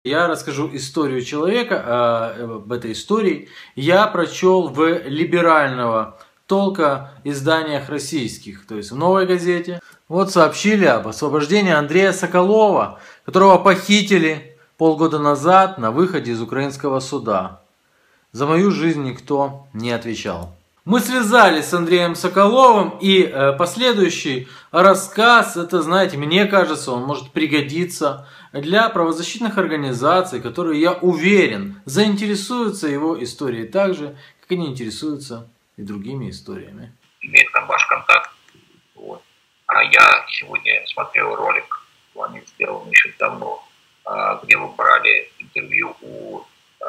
Я расскажу историю человека, об этой истории я прочел в либерального толка изданиях российских, то есть в «Новой газете». Вот сообщили об освобождении Андрея Соколова, которого похитили полгода назад на выходе из украинского суда. За мою жизнь никто не отвечал. Мы связались с Андреем Соколовым, и последующий рассказ, это, знаете, мне кажется, он может пригодиться для правозащитных организаций, которые, я уверен, заинтересуются его историей так же, как они интересуются и другими историями. Имеет там ваш контакт. Вот. А я сегодня смотрел ролик, он сделан еще давно, где вы брали интервью у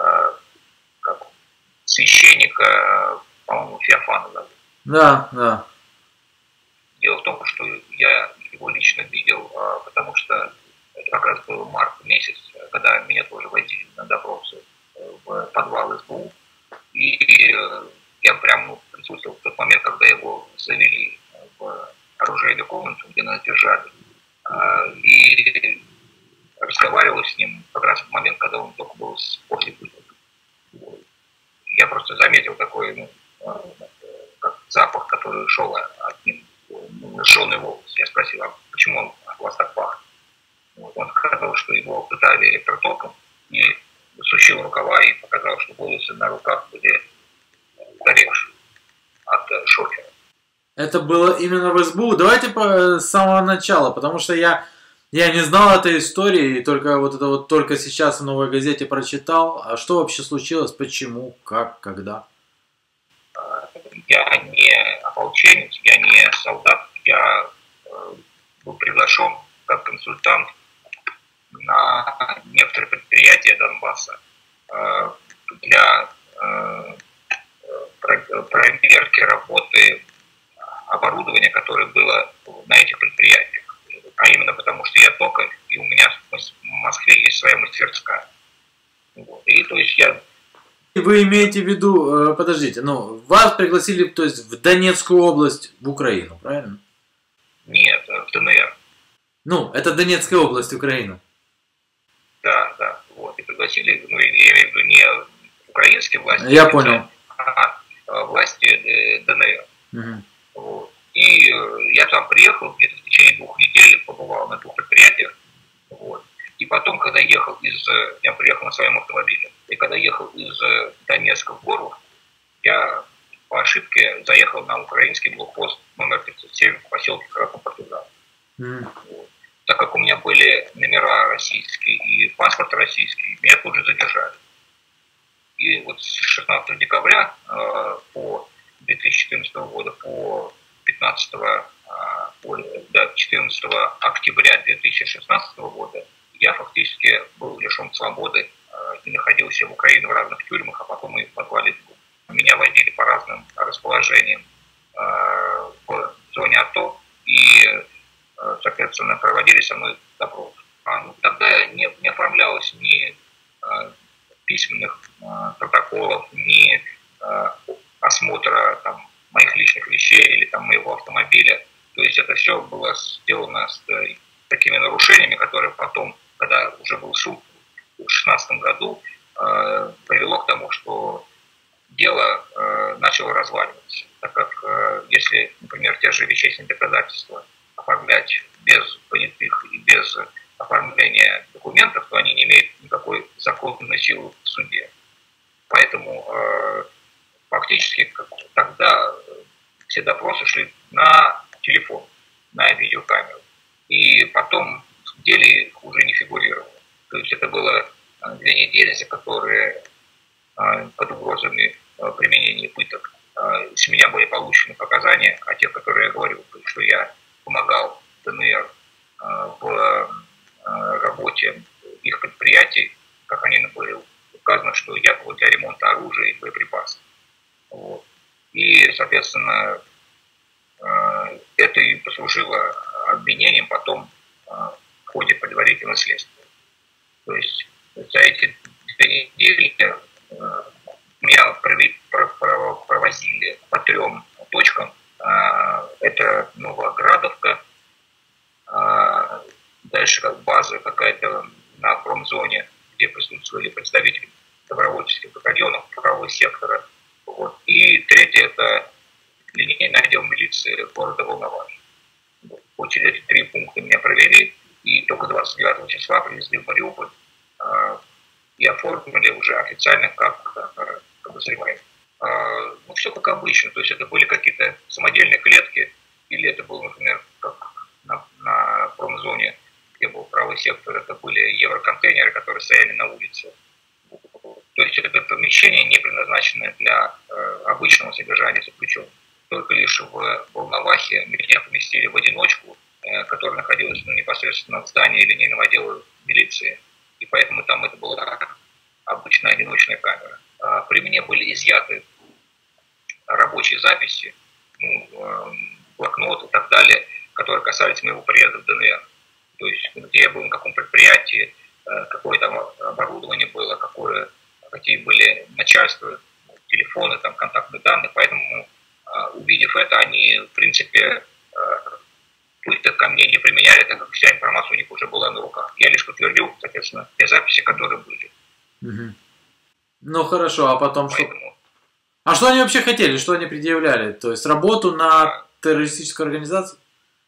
священника, по-моему, Феофана. Да. Дело в том, что я его лично видел, потому что это как раз был март месяц, когда меня тоже водили на допросы в подвал СБУ. И я прям присутствовал в тот момент, когда его завели в оружейную комнату, где нас держали. И разговаривал с ним как раз в момент, когда он только был после пыток. Я просто заметил такой как запах, который шел от ним, сжженный волос. Я спросил, а почему он от вас так пахнет? Вот. Он сказал, что его пытали электротоком, и сучил рукава и показал, что волосы на руках были горевшие от шокера. Это было именно в СБУ. Давайте с самого начала, потому что я не знал этой истории, и только сейчас в «Новой газете» прочитал. А что вообще случилось, почему, как, когда? Я не ополченец, я не солдат, я был приглашен как консультант на некоторые предприятия Донбасса для проверки работы оборудования, которое было на этих предприятиях. А именно потому, что я токарь, и у меня в Москве есть своя мастерская. Вот. И то есть я... Вы имеете в виду, подождите, вас пригласили, то есть в Донецкую область, в Украину, правильно? Нет, в ДНР. Это Донецкая область, Украина. Да, вот. И пригласили, я имею в виду не украинские власти, я понял. А власти ДНР. Угу. Вот. И я там приехал, где-то в течение 2 недель побывал на 2 предприятиях. Вот. И потом, когда я приехал на своем автомобиле, и когда ехал из Донецка в Горлов, я по ошибке заехал на украинский блокпост номер 37 в поселке Краснопартизан. Вот. Так как у меня были номера российские и паспорт российский, меня тут же задержали. И вот с 16 декабря по 2014 года по 14 октября 2016 года я фактически был лишен свободы и находился в Украине в разных тюрьмах, а потом и в подвале. Меня водили по разным расположениям в зоне АТО и, соответственно, проводили со мной допрос. Тогда не оформлялось ни письменных протоколов, ни осмотра моих личных вещей или моего автомобиля. То есть это все было сделано с такими нарушениями, которые потом, когда уже был суд в 2016 году, привело к тому, что дело начало разваливаться. Так как если, например, те же вещественные доказательства оформлять без понятых и без оформления документов, то они не имеют никакой законной силы в суде. Поэтому фактически тогда все допросы шли на телефон, на видеокамеру. И потом в деле их уже не фигурировало. То есть это было 2 недели, за которые под угрозами применения пыток с меня были получены показания, а те, которые я говорил, что я помогал ДНР в работе их предприятий, как они были указано, что якобы для ремонта оружия и боеприпасов. Вот. И, соответственно, это и послужило обвинением потом в ходе предварительного следствия. То есть за эти 2 недели меня провозили по 3 точкам. Это Новоградовка, дальше как база какая-то на промзоне, где присутствовали представители добровольческих батальонов, правого сектора. Вот. И третье – это линейный отдел милиции города Волновахи. Вот через эти 3 пункта меня провели, и только 29 числа привезли в Мариуполь и оформили уже официально как подозреваемый. Ну, все как обычно, то есть это были какие-то самодельные клетки, или это был, например, как на промзоне, где был правый сектор, это были евроконтейнеры, которые стояли на улице. То есть это помещение не предназначено для обычного содержания заключенных. Только лишь в Волновахе меня поместили в одиночку, которая находилась непосредственно в здании линейного отдела милиции, и поэтому там это была обычная одиночная камера. При мне были изъяты рабочие записи, блокноты и так далее, которые касались моего приезда в ДНР. То есть, где я был, на каком предприятии, какое там оборудование было, какие были начальства, телефоны, там, контактные данные. Поэтому, увидев это, они, в принципе, пыток ко мне не применяли, так как вся информация у них уже была на руках. Я лишь подтвердил, соответственно, те записи, которые были. Угу. Ну хорошо, а потом Поэтому... что? А что они вообще хотели, что они предъявляли? То есть работу на террористическую организацию?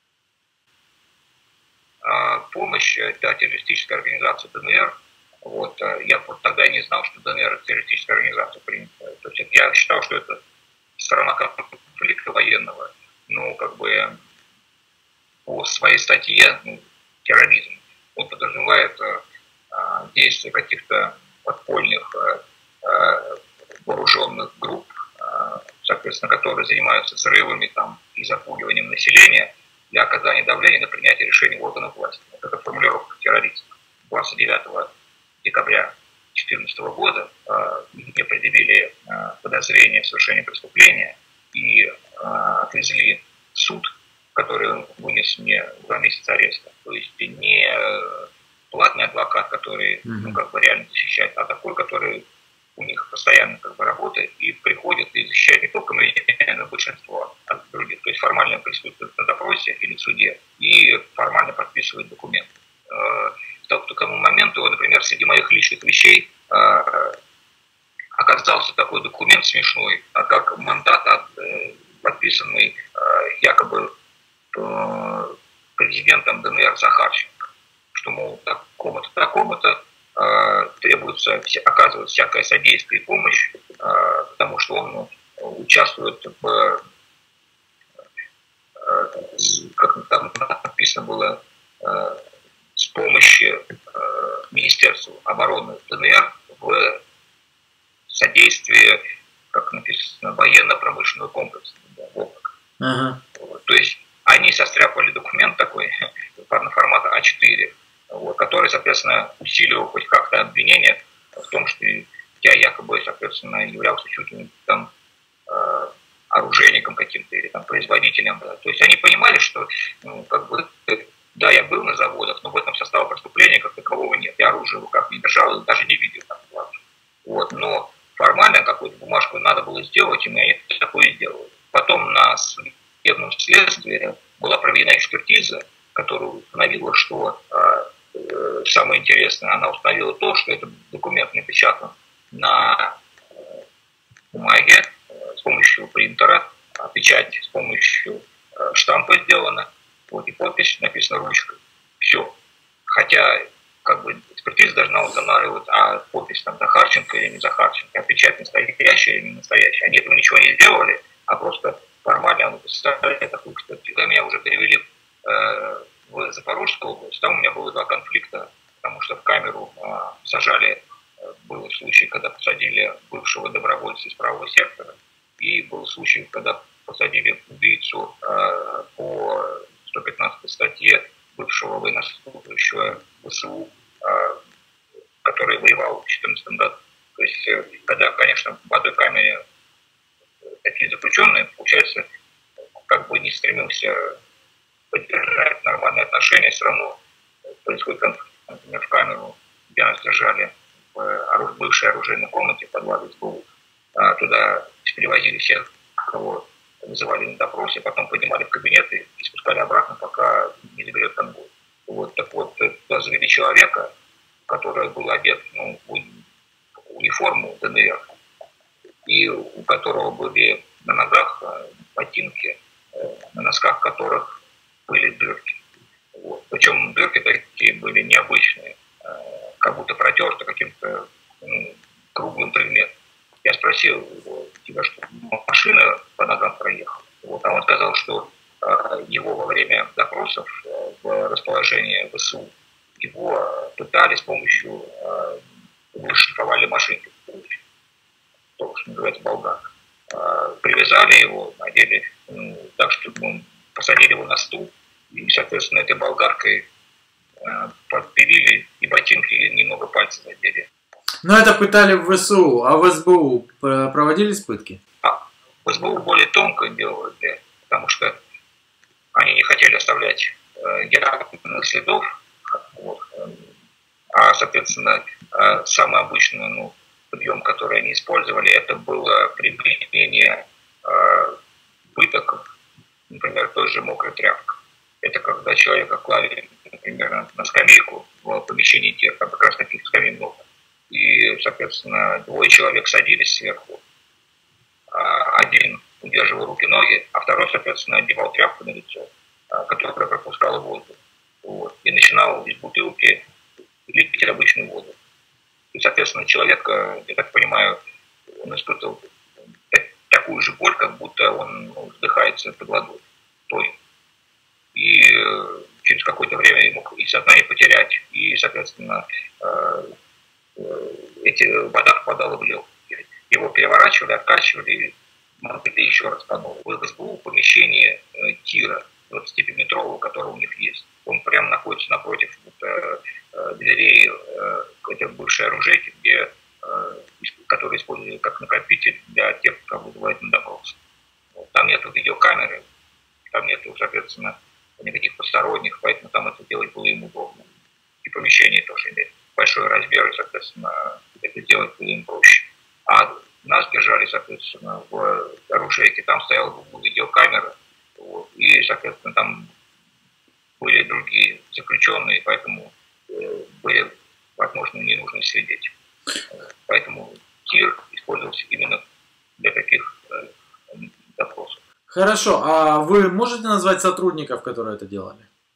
Помощь для террористической организации ДНР. Вот, я вот тогда не знал, что ДНР это террористическая организация принята. То есть я считал, что это сторона конфликта военного. Но как бы по своей статье, терроризм, он подразумевает действия каких-то подпольных вооруженных групп, соответственно, которые занимаются взрывами там, и запугиванием населения для оказания давления на принятие решений органов власти. Вот это формулировка терроризма. 29 декабря 2014 года мне предъявили подозрение в совершении преступления и отвезли в суд, который вынес мне 2 месяца ареста. То есть не платный адвокат, который реально защищает, а такой, который у них постоянно работает и приходит и защищает не только меня, но и большинство других. То есть формально присутствует на допросе или в суде и формально подписывает документ. К тому моменту, например, среди моих личных вещей оказался такой документ смешной, как мандат, подписанный якобы президентом ДНР Захарченко, что, мол, такому-то требуется оказывать всякое содействие и помощь, потому что он участвует в, как там написано было, с помощью Министерства обороны ДНР в содействии, как написано, военно-промышленного комплекса. То есть они состряпали документ такой формата А4, который, соответственно, усиливал хоть как-то обвинение в том, что я якобы, соответственно, являлся чуть ли там оружейником каким-то или там производителем. Да. То есть они понимали, что да, я был на заводах, но в этом состава преступления как такового нет. Я оружие в руках не держал, даже не видел там. Вот. Но формально какую-то бумажку надо было сделать, и мы такое сделали. Потом на судебном следствии была проведена экспертиза, которая установила, что самое интересное, она установила то, что этот документ напечатан на бумаге с помощью принтера, печать с помощью штампа сделана, вот, и подпись написана ручкой. Все. Хотя экспертиза должна устанавливать, а подпись там Захарченко или не Захарченко, а печать настоящая или не настоящая. Они этого ничего не сделали, а просто формально представляли такую экспертизу. Когда меня уже перевели в Запорожскую область, там у меня было 2 конфликта, потому что в камеру сажали, был случай, когда посадили бывшего добровольца из правого сектора, и был случай, когда посадили убийцу по 115 статье бывшего военнослужащего ВСУ, который воевал в 2014 году. То есть, когда, конечно, в одной камере такие заключенные, получается, не стремился поддержать нормальные отношения, все равно происходит конфликт. Например, в камеру, где нас держали в бывшей оружейной комнате в подвале СБУ, туда привозили всех, кого вызывали на допросе, потом поднимали в кабинеты и спускали обратно, пока не заберет конвой. Вот, так вот, туда завели человека, который был одет в униформу ДНР, и у которого были на ногах ботинки, на носках которых были дырки. Вот. Причем дырки такие были необычные, как будто протерты каким-то круглым предметом. Я спросил его: тебя что, машина по ногам проехала? Вот. А он сказал, что его во время допросов в расположении ВСУ его пытали с помощью шлифовали машинки, то, что называется, болгарка. Привязали его, надели так, чтобы посадили его на стул, и, соответственно, этой болгаркой подпилили и ботинки, и немного пальцев задели. Но это пытали в ВСУ, а в СБУ проводились пытки? В СБУ более тонко делали, потому что они не хотели оставлять явных следов. Вот. А, соответственно, самый обычный прием, который они использовали, это было применение пыток, например, той же мокрой тряпкой. Это когда человека клали, например, на скамейку в помещении тира, там как раз таких скамей много. И, соответственно, двое человек садились сверху. Один удерживал руки-ноги, а второй, соответственно, одевал тряпку на лицо, которая пропускала воздух. Вот. И начинал из бутылки лить обычную воду. И, соответственно, человек, я так понимаю, он испытывал такую же боль, как будто он вздыхается под водой. И через какое-то время ему и сознание потерять, и, соответственно, вода попадала в легкие. Его переворачивали, откачивали, и могли еще раз по новой. В СБУ помещение тира 25-метрового, который у них есть, он прямо находится напротив дверей этой бывшей оружейки, которые использовали как накопитель для тех, кого вызывают на допрос. Там нету видеокамеры, там нету, соответственно, никаких посторонних, поэтому там это делать было им удобно. И помещение тоже имеет большой размер, и, соответственно, это делать было им проще. А нас держали, соответственно, в оружейке, там стояла видеокамера, вот, и, соответственно, там были другие заключенные, поэтому были, возможно, ненужные свидетели. Поэтому тир использовался именно для таких допросов. Хорошо, а вы можете назвать сотрудников, которые это делали?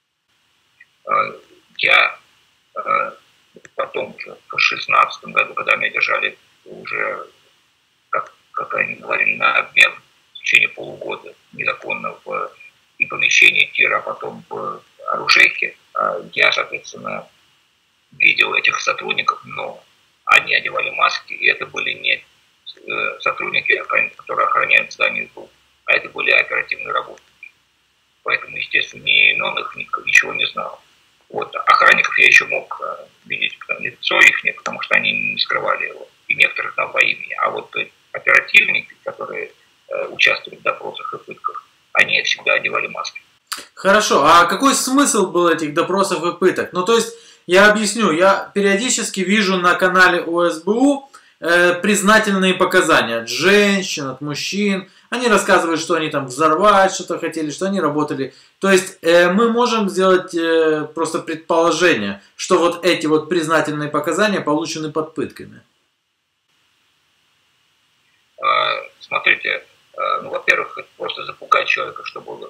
Я потом уже в 2016 году, когда меня держали уже, как они говорили, на обмен в течение полугода незаконно в и помещении тира, а потом в оружейке, я, соответственно, видел этих сотрудников, но они одевали маски, и это были не сотрудники, которые охраняют здание СБУ, а это были оперативные работники. Поэтому, естественно, ни имен их ничего не знал. Вот. Охранников я еще мог видеть лицо их, потому что они не скрывали его, и некоторых знал по имени. А вот оперативники, которые участвовали в допросах и пытках, они всегда одевали маски. Хорошо, а какой смысл был этих допросов и пыток? Ну, то есть, я объясню, я периодически вижу на канале ОСБУ признательные показания от женщин, от мужчин. Они рассказывают, что они там взорвать что-то хотели, что они работали. То есть мы можем сделать просто предположение, что вот эти вот признательные показания получены под пытками. Смотрите, во-первых, это просто запугать человека, чтобы он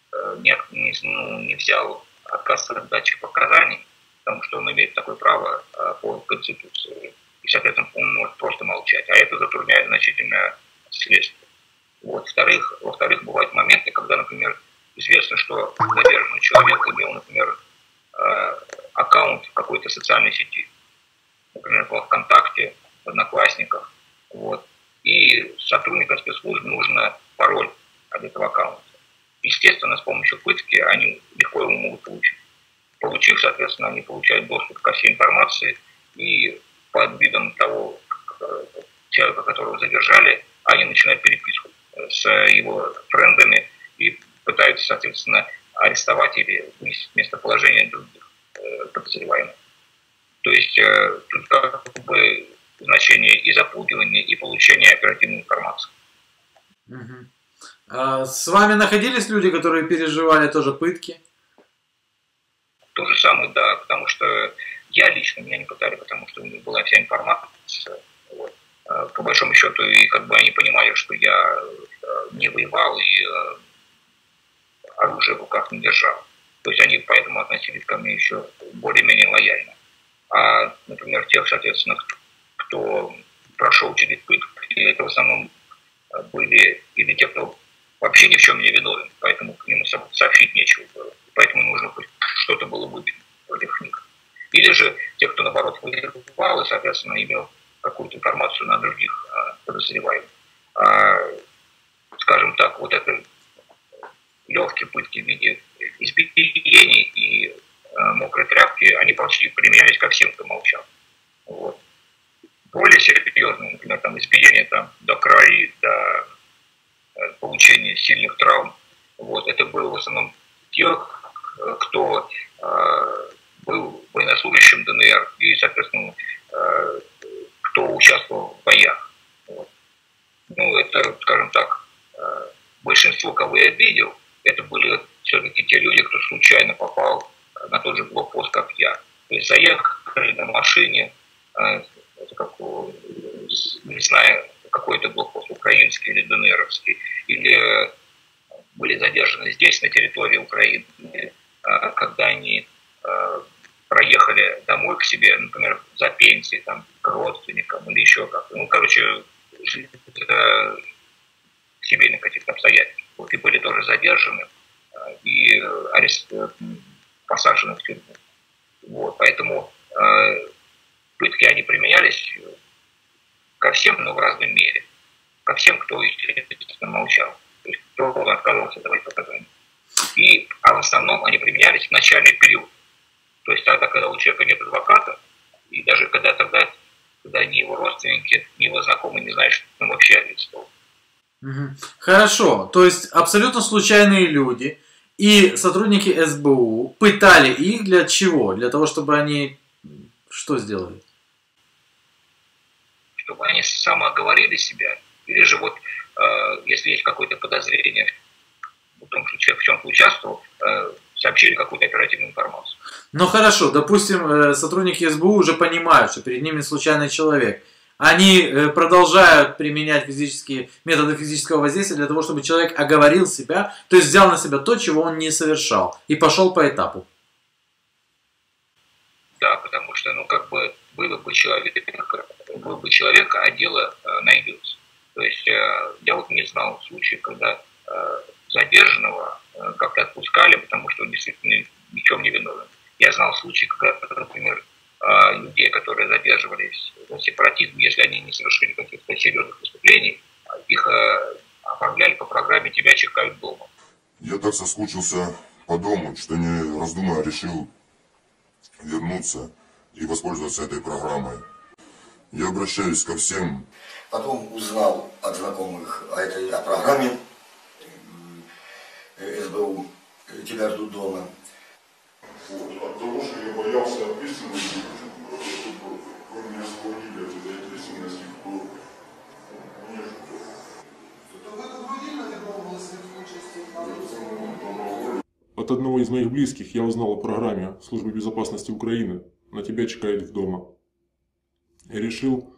не взял отказ от дачи показаний, потому что он имеет такое право по Конституции. И, соответственно, он может просто молчать, а это затрудняет значительно следствие. Вот. Во-вторых, бывают моменты, когда, например, известно, что задержанный человек имел, например, аккаунт в какой-то социальной сети, например, во ВКонтакте, в Одноклассниках, вот. И сотрудникам спецслужб нужно пароль от этого аккаунта. Естественно, с помощью пытки они легко его могут получить. Получив, соответственно, они получают доступ ко всей информации, и под видом того человека, которого задержали, они начинают переписку с его френдами и пытаются, соответственно, арестовать или выяснить местоположение других подозреваемых. То есть тут как бы значение и запугивания, и получения оперативной информации. Угу. А с вами находились люди, которые переживали тоже пытки? То же самое, да, потому что Я лично, меня не пытали, потому что у них была вся информация. Вот. По большому счету, и как бы они понимали, что я не воевал и оружие в руках не держал. То есть они поэтому относились ко мне еще более-менее лояльно. А, например, тех, соответственно, кто прошел через пытки, это в основном были или те, кто вообще ни в чем не виновен, поэтому к нему сообщить нечего было. Поэтому нужно хоть что-то было выбить против них. Или же те, кто, наоборот, воевал и, соответственно, имел какую-то информацию на других подозреваемых. Скажем так, вот это легкие пытки в виде избиений и мокрой тряпки, они почти применялись ко всем, кто молчал. Вот. Более серьезные, например, там, избиения там, до крови, до получения сильных травм, вот, это было в основном тех, кто был военнослужащим ДНР и, соответственно, кто участвовал в боях. Вот. Ну, это, скажем так, большинство, кого я видел, это были все-таки те люди, кто случайно попал на тот же блокпост, как я. То есть заехали на машине, не знаю, какой-то блокпост, украинский или ДНРовский, или были задержаны здесь, на территории Украины, когда они проехали домой к себе, например, за пенсией, там, к родственникам или еще как-то. Ну, короче, семейных каких-то обстоятельств. Вот, и были тоже задержаны и посажены в тюрьму. Вот, поэтому пытки, они применялись ко всем, но в разной мере. Ко всем, кто, естественно, молчал. То есть, кто отказывался давать показания. А в основном они применялись в начальный период. То есть тогда, когда у человека нет адвоката, и даже когда ни его родственники, ни его знакомые не знают, что он вообще арестован. Хорошо, то есть абсолютно случайные люди и сотрудники СБУ пытали их для чего? Для того, чтобы они что сделали? Чтобы они самооговорили себя, или же вот, если есть какое-то подозрение в том, что человек в чем-то участвовал, сообщили какую-то оперативную информацию. Ну хорошо, допустим, сотрудники СБУ уже понимают, что перед ними случайный человек. Они продолжают применять методы физического воздействия для того, чтобы человек оговорил себя, то есть взял на себя то, чего он не совершал, и пошел по этапу. Да, потому что, ну, как бы, был бы человек, а дело найдется. То есть я вот не знал случаев, когда задержанного как-то отпускали, потому что он действительно ни в чем не виновен. Я знал случаи, когда, например, людей, которые задерживались за сепаратизм, если они не совершили каких-то серьезных преступлений, их оформляли по программе «Тебя чекают дома». Я так соскучился по дому, что не раздумывая решил вернуться и воспользоваться этой программой. Я обращаюсь ко всем. Потом узнал от знакомых о программе СБУ «Тебя ждут дома». От того, что я боялся ответственности, кроме меня освободили от этой ответственности, кто мне ждет. Вы добровольно відмовилися від участі? От одного из моих близких я узнал о программе Службы безопасности Украины «На тебя чекают в дома». И решил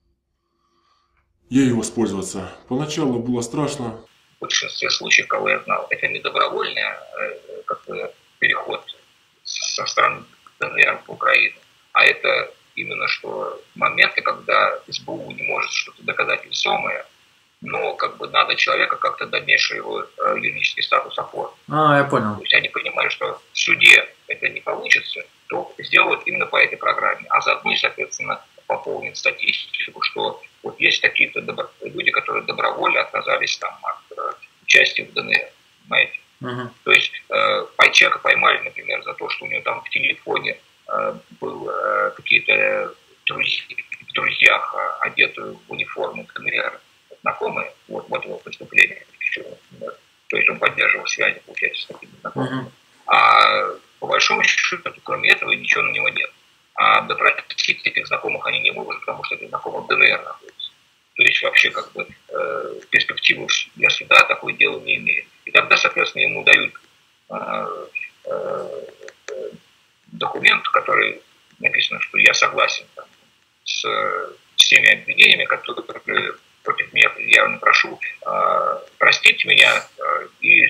ею воспользоваться. Поначалу было страшно. В большинстве случаев, кого я знал, это не добровольный переход со стороны ДНР в Украину, а это именно что моменты, когда СБУ не может что-то доказать весомое, но как бы надо человека как-то дальнейший его юридический статус оформить. Я понял. То есть они понимают, что в суде это не получится, то сделают именно по этой программе. А заодно, соответственно, пополнит статистику, что вот есть какие-то люди, которые добровольно отказались там от участия в ДНР. Понимаете? То есть человека поймали, например, за то, что у него там в телефоне был какие-то в друзьях одетые в униформу ДНР знакомые, вот его преступление. То есть он поддерживал связи, получается, с такими знакомыми. А по большому счету, кроме этого, ничего на него нет. А допросить этих знакомых они не могут, потому что эти знакомые в ДНР находятся. То есть вообще как бы перспективы для суда такое дело не имеет. И тогда, соответственно, ему дают документ, который написан я согласен там, с всеми обвинениями, которые против меня предъявлены, прошу простить меня и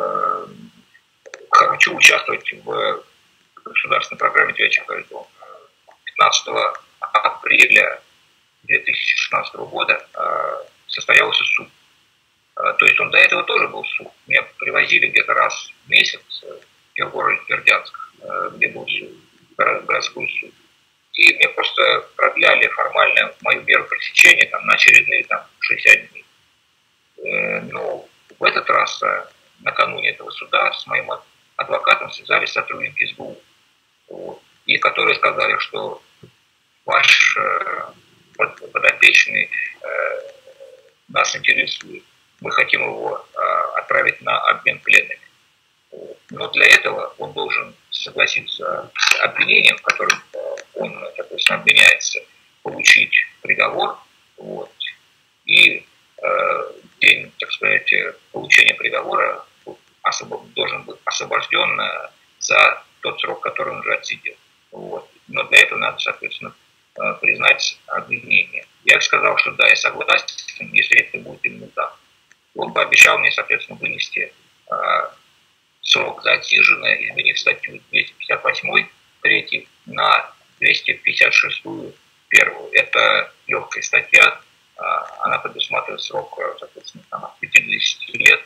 хочу участвовать в государственной программе «Девятый коридор». 15 апреля 2016 года состоялся суд. То есть он до этого тоже был суд. Меня привозили где-то раз в месяц в городе Бердянск, где был суд, городской суд. И мне просто продляли формально мою меру пресечения там, на очередные 60 дней. Но в этот раз, накануне этого суда, с моим адвокатом связались сотрудники СБУ. Вот, и которые сказали, что ваш подопечный нас интересует. Мы хотим его отправить на обмен пленными. Но для этого он должен согласиться с обвинением, в котором он, соответственно, обвиняется, получить приговор. Вот, и день, так сказать, получения приговора должен быть освобожден за тот срок, который он уже отсидел. Вот. Но для этого надо, соответственно, признать обвинение. Я сказал, что да, я согласен, если это будет именно так. Он пообещал мне, соответственно, вынести срок за отсиженное, изменив статью 258 3 на 256 1. Это легкая статья, она предусматривает срок, соответственно, от 50 лет.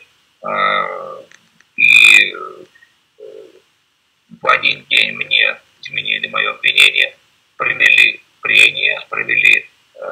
И в один день мне изменили мое обвинение, провели прения, провели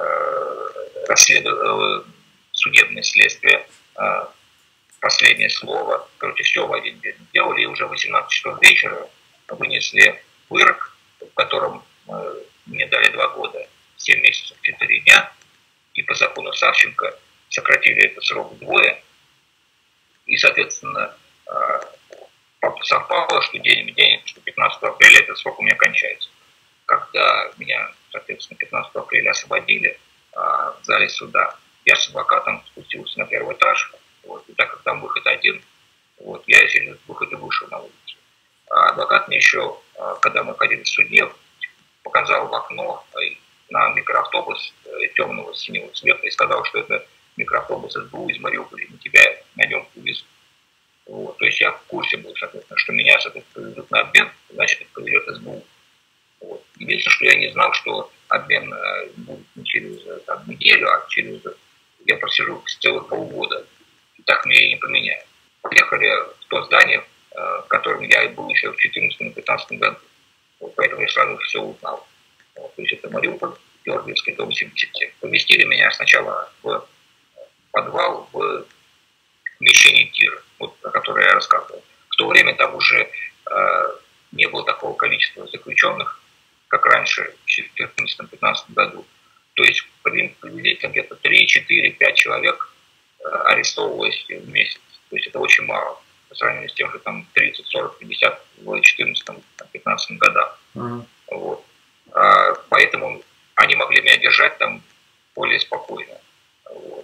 судебное следствие, последнее слово. Короче, все в один день сделали, и уже в 18 часов вечера вынесли вырок, в котором мне дали 2 года, 7 месяцев, 4 дня, и по закону Савченко сократили этот срок вдвое, и, соответственно, совпало, что что 15 апреля этот срок у меня кончается. Когда меня, соответственно, 15 апреля освободили в зале суда, я с адвокатом спустился на 1-й этаж, вот, и так как там выход один, вот, я через выход и вышел на улицу. А адвокат мне еще, когда мы ходили в суде, показал в окно на микроавтобус темного синего цвета и сказал, что это микроавтобус СБУ из Мариуполя, и тебя на нем увезут. Вот. То есть я в курсе был, соответственно, что меня, соответственно, повезут на обмен, значит, это повезет СБУ. Вот. Единственное, что я не знал, что обмен будет не через неделю, а я просижу целых полгода. И так мне и не поменяют. Поехали в то здание, в котором я был еще в 2014-2015 году. Вот, поэтому я сразу все узнал. Вот, то есть это Мариуполь, Георгиевский, дом 77. Поместили меня сначала в подвал, в помещении тира, вот, о котором я рассказывал. В то время там уже не было такого количества заключенных, как раньше, в 2014-2015 году. То есть приблизительно где-то 3, 4, 5 человек арестовывалось в месяц. То есть это очень мало по сравнению с тем, что там 30, 40, 50 в 2014-2015 годах. Вот. Поэтому они могли меня держать там более спокойно. Вот.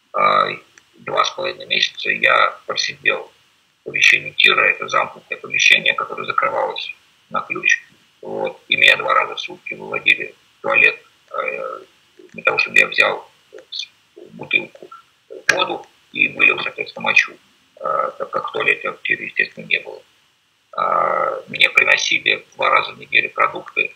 2,5 месяца я просидел в помещении тира, это замкнутое помещение, которое закрывалось на ключ. Вот. И меня 2 раза в сутки выводили в туалет для того, чтобы я взял бутылку воду и вылил, соответственно, мочу, так как в туалете в тире, естественно, не было. Мне приносили 2 раза в неделю продукты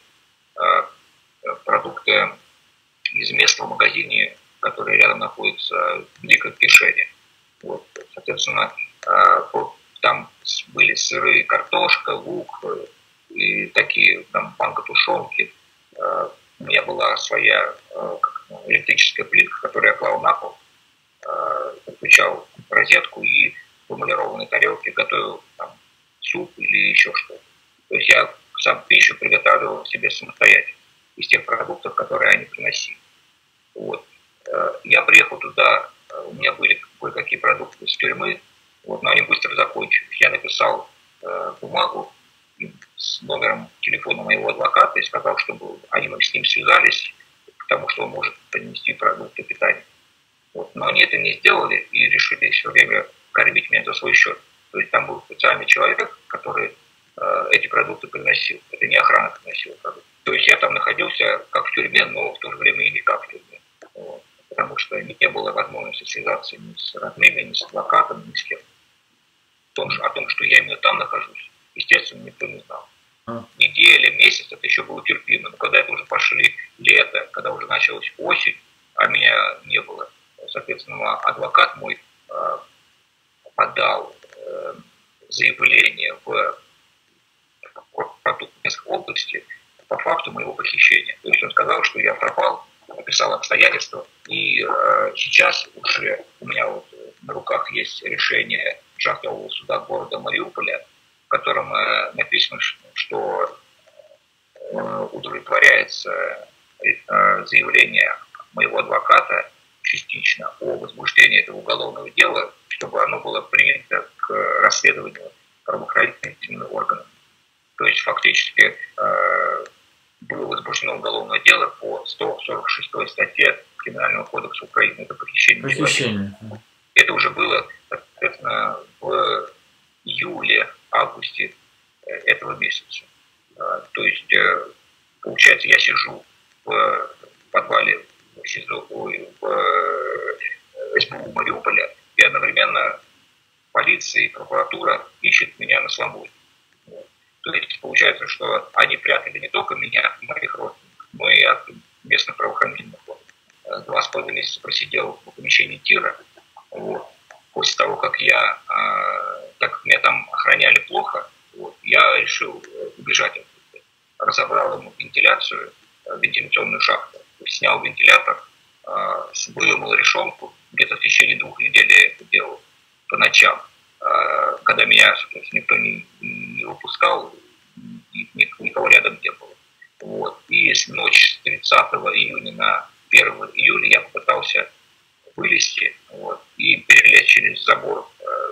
из местного магазина, который рядом находится в Диком Кишене. Вот, соответственно, там были сыры, картошка, лук и такие, там, банка тушенки. У меня была своя электрическая плитка, которую я клал на пол, подключал розетку и в эмалированной тарелке готовил там суп или еще что-то. То есть я сам пищу приготавливал себе самостоятельно из тех продуктов, которые они приносили. Вот. Я приехал туда, у меня были кое-какие продукты из тюрьмы, вот, но они быстро закончились. Я написал бумагу с номером телефона моего адвоката и сказал, чтобы они с ним связались, потому что он может принести продукты питания. Вот. Но они это не сделали и решили все время кормить меня за свой счет. То есть там был специальный человек, который эти продукты приносил. Это не охрана приносила продукты. То есть я там находился как в тюрьме, но в то же время и не как в тюрьме. Вот. Потому что не было возможности связаться ни с родными, ни с адвокатом, ни с кем. О том, что я именно там нахожусь, естественно, никто не знал. Неделя, месяц, это еще было терпимо. Но когда это уже пошли лето, когда уже началась осень, а меня не было, соответственно, адвокат мой подал заявление в Минской области по факту моего похищения. То есть он сказал, что я пропал, описал обстоятельства, и сейчас уже у меня вот на руках есть решение Шахтового суда города Мариуполя, в котором написано, что удовлетворяется заявление моего адвоката частично о возбуждении этого уголовного дела, чтобы оно было принято к расследованию правоохранительными органами. То есть фактически было возбуждено уголовное дело по 146 статье Криминального кодекса Украины. Это похищение человека. Это уже было, соответственно, в июле-августе этого месяца. То есть, получается, я сижу в подвале в СБУ Мариуполя, и одновременно полиция и прокуратура ищут меня на свободе. То есть получается, что они прятали не только меня, моих родственников, но и от местных правоохранительных органов. 2,5 месяца просидел в помещении тира. Вот. После того, как так как меня там охраняли плохо, я решил убежать оттуда. Разобрал ему вентиляцию, вентиляционную шахту, снял вентилятор, выломал решетку. Где-то в течение 2 недель я это делал по ночам. Когда меня никто не выпускал, никого рядом не было. Вот. И с ночи с 30 июня на 1 июля я попытался вылезти и перелезть через забор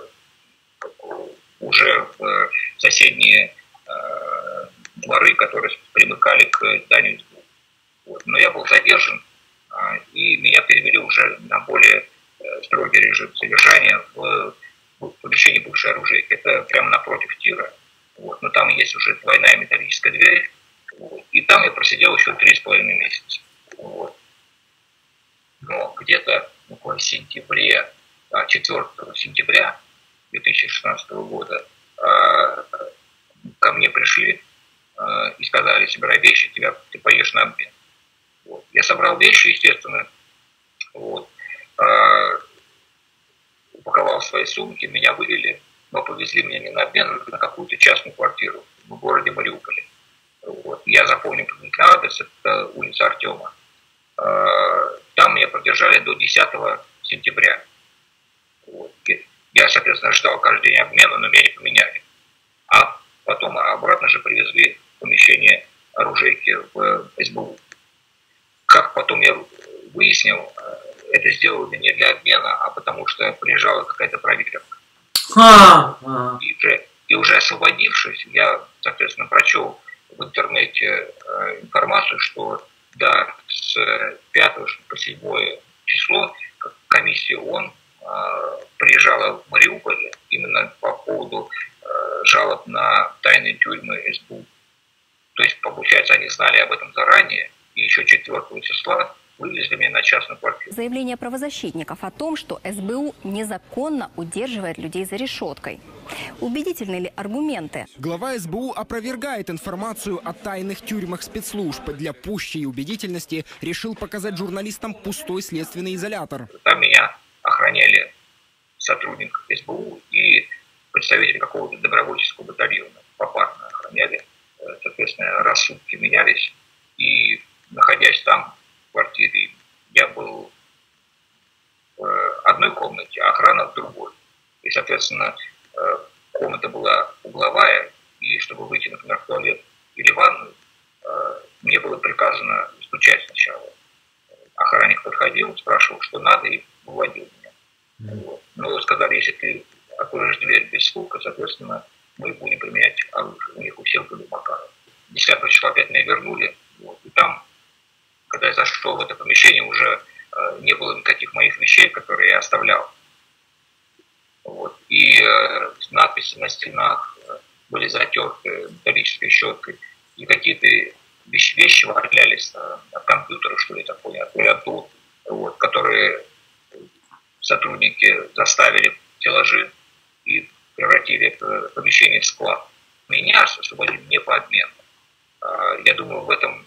уже в соседние дворы, которые примыкали к зданию СБУ. Но я был задержан, и меня перевели уже на более строгий режим содержания в помещении бывшей оружейки. Это прямо напротив тира. Но там есть уже двойная металлическая дверь. И там я просидел еще 3,5 месяца. Но где-то в сентябре, 4 сентября 2016 года ко мне пришли и сказали: собирай вещи, ты поедешь на обмен. Я собрал вещи, естественно, упаковал свои сумки, меня вывели, но повезли меня не на обмен, а на какую-то частную квартиру в городе Мариуполе. Я запомнил приблизительный адрес, это улица Артема. Там меня продержали до 10 сентября. Я, соответственно, ждал каждый день обмена, но меня не поменяли. А потом обратно же привезли в помещение оружейки в СБУ. Как потом я выяснил, это сделали не для обмена, а потому что приезжала какая-то проверка. И уже освободившись, я, соответственно, прочел в интернете информацию, что да, с 5 по 7 число комиссия ООН приезжала в Мариуполь именно по поводу жалоб на тайные тюрьмы СБУ. То есть, получается, они знали об этом заранее, и еще 4 числа вывезли меня на частную квартиру. Заявление правозащитников о том, что СБУ незаконно удерживает людей за решеткой. Убедительны ли аргументы? Глава СБУ опровергает информацию о тайных тюрьмах спецслужб. Для пущей убедительности решил показать журналистам пустой следственный изолятор. Там меня охраняли сотрудник СБУ и представители какого-то добровольческого батальона. Попарно охраняли. Соответственно, раз сутки менялись. И, находясь там, в квартире, я был в одной комнате, а охрана в другой. И, соответственно, комната была угловая, и чтобы выйти, например, в туалет или ванную, мне было приказано стучать сначала. Охранник подходил, спрашивал, что надо, и выводил меня. Но сказали, если ты откроешь дверь без стука, соответственно, мы будем применять оружие. У них у всех были Макаров. 10 числа опять меня вернули, и там, когда я зашел в это помещение, уже не было никаких моих вещей, которые я оставлял. И надписи на стенах были затерты металлической щеткой, и какие-то вещи валялись на компьютерах, что ли, такое, от клавиатур, вот, которые сотрудники заставили в стеллажи и превратили это помещение в склад. Меня освободили не по обмену. Я думаю, в этом,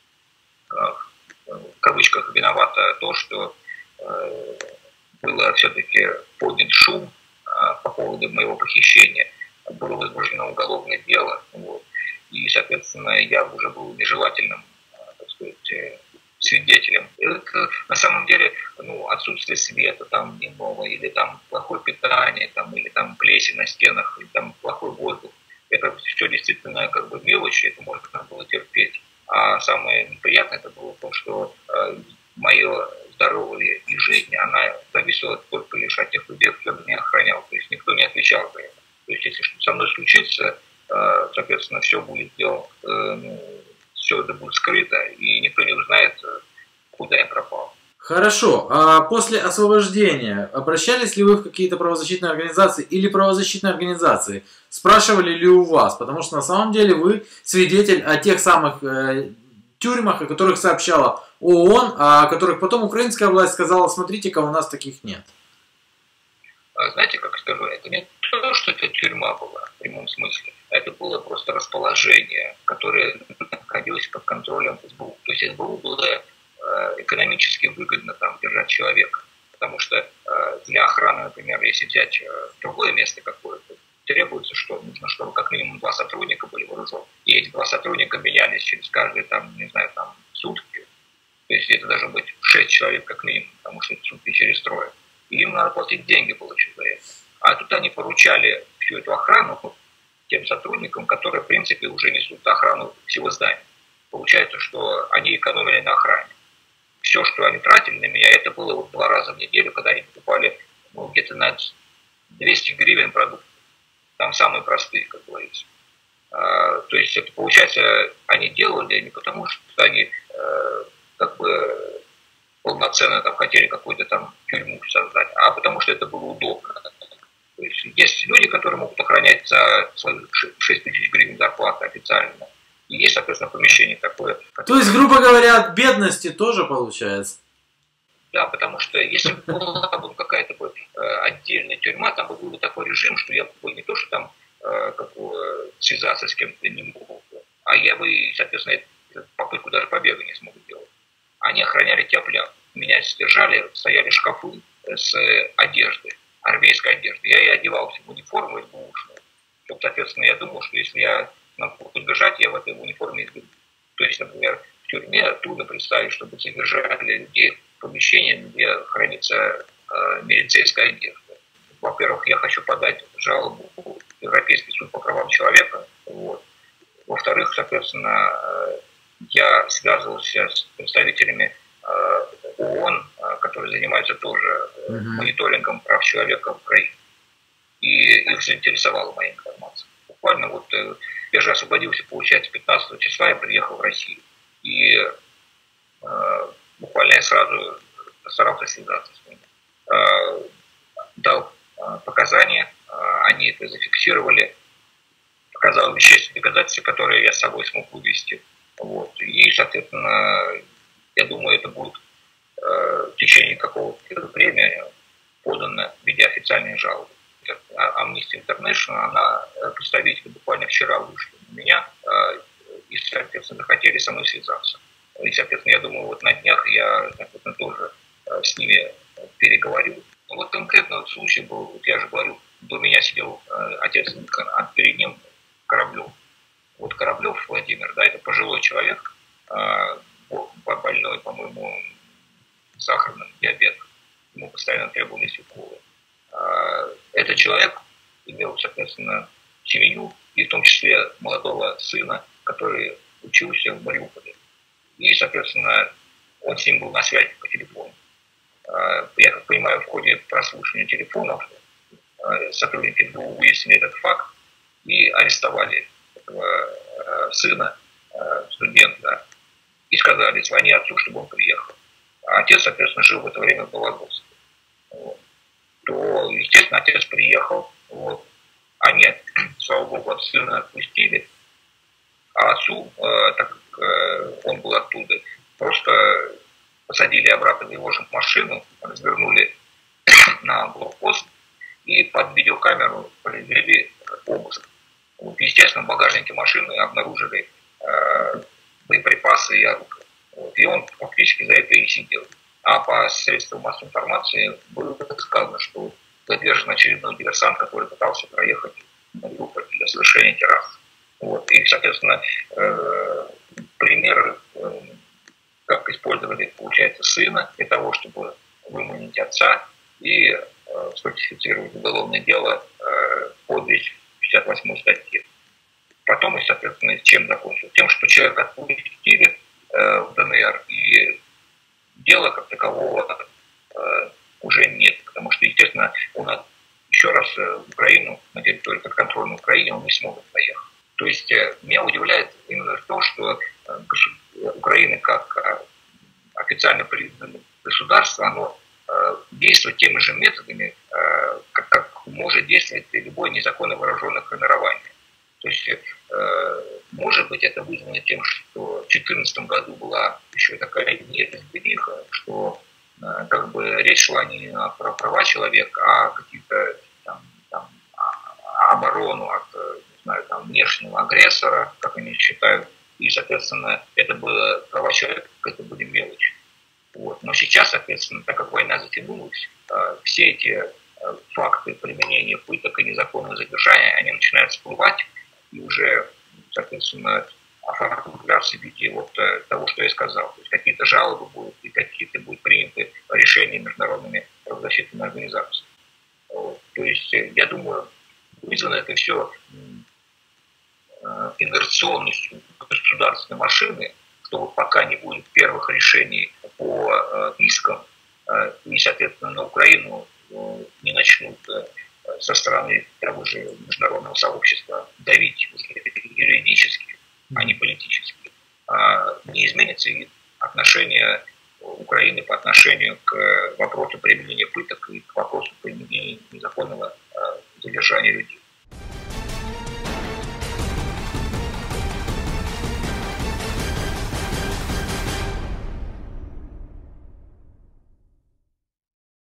в кавычках, виновато то, что было все-таки поднят шум по поводу моего похищения. Было возбуждено уголовное дело. Вот. И, соответственно, я уже был нежелательным, так сказать, свидетелем. Это, на самом деле, отсутствие света там дневного, или там плохое питание, там, или там плесень на стенах, или там плохой воздух. Это все действительно как бы мелочи, это можно было терпеть. А самое неприятное это было то, что мое здоровье и жизнь, она зависела только лишь от тех людей, кто меня охранял. То есть никто не отвечал за это. То есть если что-то со мной случится, соответственно, все будет сделано, все это будет скрыто, и никто не узнает, куда я пропал. Хорошо. А после освобождения обращались ли вы в какие-то правозащитные организации или правозащитные организации? Спрашивали ли у вас? Потому что на самом деле вы свидетель о тех самых тюрьмах, о которых сообщала ООН, а о которых потом украинская власть сказала: смотрите-ка, у нас таких нет. Знаете, как скажу, это не то, что это тюрьма была в прямом смысле. Это было просто расположение, которое находилось под контролем СБУ. То есть СБУ было экономически выгодно там держать человека. Потому что для охраны, например, если взять другое место какое-то, требуется, что нужно, чтобы как минимум 2 сотрудника были вооружены. И эти 2 сотрудника менялись через каждые, там, не знаю, там, сутки. То есть это должно быть 6 человек как минимум, потому что это сутки через трое. И им надо платить деньги, получить за это. А тут они поручали всю эту охрану тем сотрудникам, которые, в принципе, уже несут охрану всего здания. Получается, что они экономили на охране. Все, что они тратили на меня, это было вот 2 раза в неделю, когда они покупали где-то на 200 гривен продуктов. Там самые простые, как говорится. То есть это, получается, они делали не потому, что они как бы полноценно там хотели какую-то там тюрьму создать, а потому что это было удобно. То есть есть люди, которые могут охранять за свои 6 тысяч гривен зарплаты официально. И есть, соответственно, помещение такое. То есть, грубо говоря, от бедности тоже получается? Да, потому что если бы была бы какая-то отдельная тюрьма, там бы был такой режим, что я бы не то, что там связаться с кем-то не мог, а я бы, соответственно, попытку даже побега не смог делать. Они охраняли тяп-ляп. Меня содержали, стояли шкафы с одеждой, армейской одеждой. Я и одевался в униформу СБУшную. Соответственно, я думал, что если я могу бежать, я в этой униформе избегу. То есть, например, в тюрьме трудно представить, чтобы содержали людей в помещении, где хранится милицейская одежда. Во-первых, я хочу подать жалобу в Европейский суд по правам человека. Вот. Во-вторых, соответственно, я связывался с представителями ООН, которые занимаются тоже мониторингом прав человека в Украине. И их заинтересовала моя информация. Буквально вот я же освободился, получается, 15 числа, я приехал в Россию. И буквально я сразу постарался связаться с ними. Дал показания, они это зафиксировали, показал вещественные доказательства, которые я с собой смог вывести. Вот. И, соответственно, я думаю, это будет в течение какого-то времени подано в виде официальной жалобы. Amnesty International, она, представители буквально вчера вышли на меня и, соответственно, захотели со мной связаться. И, соответственно, я думаю, вот на днях я, соответственно, тоже с ними переговорю. Вот конкретно вот случай был, вот я же говорю, до меня сидел отец, а перед ним Кораблев. Вот Кораблев Владимир, да, это пожилой человек, больной, по-моему, сахарным диабетом. Ему постоянно требовались уколы. Этот человек имел, соответственно, семью, и в том числе молодого сына, который учился в Мариуполе. И, соответственно, он с ним был на связи по телефону. Я как понимаю, в ходе прослушивания телефонов сотрудники ГБУ выяснили этот факт и арестовали этого сына, студента, и сказали: звони отцу, чтобы он приехал. А отец, соответственно, жил в это время в Вологодске. Вот. То, естественно, отец приехал, вот. Они, слава богу, от сына отпустили, а отцу, так как он был оттуда, просто посадили обратно в его же машину, развернули на блокпост и под видеокамеру произвели обыск. Вот, естественно, в багажнике машины обнаружили боеприпасы и оружие. Вот, и он фактически за это и сидел. А по средствам массовой информации было сказано, что задержан очередной диверсант, который пытался проехать на Мариуполь для совершения теракта. Вот. И, соответственно, пример, как использовали, получается, сына для того, чтобы выманить отца и сфальсифицировать уголовное дело по 258 статье. Потом, соответственно, чем закончил? Тем, что человека отпустили в ДНР, и дела как такового уже нет. Потому что, естественно, он еще раз в Украину, на территорию подконтрольной Украины, он не сможет поехать. То есть меня удивляет именно то, что Украина как официально признанное государство, оно действует теми же методами, как может действовать любое незаконно вооруженное формирование. То есть, может быть, это вызвано тем, что в 2014 году была еще такая неразбериха, что как бы речь шла не про права человека, а какие-то там, оборону от, не знаю, там, внешнего агрессора, как они считают, и, соответственно, это было права человека, это были мелочи. Вот. Но сейчас, соответственно, так как война затянулась, все эти факты применения пыток и незаконного задержания, они начинают всплывать и уже, соответственно, оформляться в виде вот того, что я сказал. То есть какие-то жалобы будут и какие-то будут приняты решения международными правозащитными организациями. Вот. То есть, я думаю, вызвано это все инерционностью государственной машины, что вот пока не будет первых решений по искам, и, соответственно, на Украину не начнут со стороны того же международного сообщества давить уже юридически, а не политически, не изменится и отношение Украины по отношению к вопросу применения пыток и к вопросу применения незаконного задержания людей.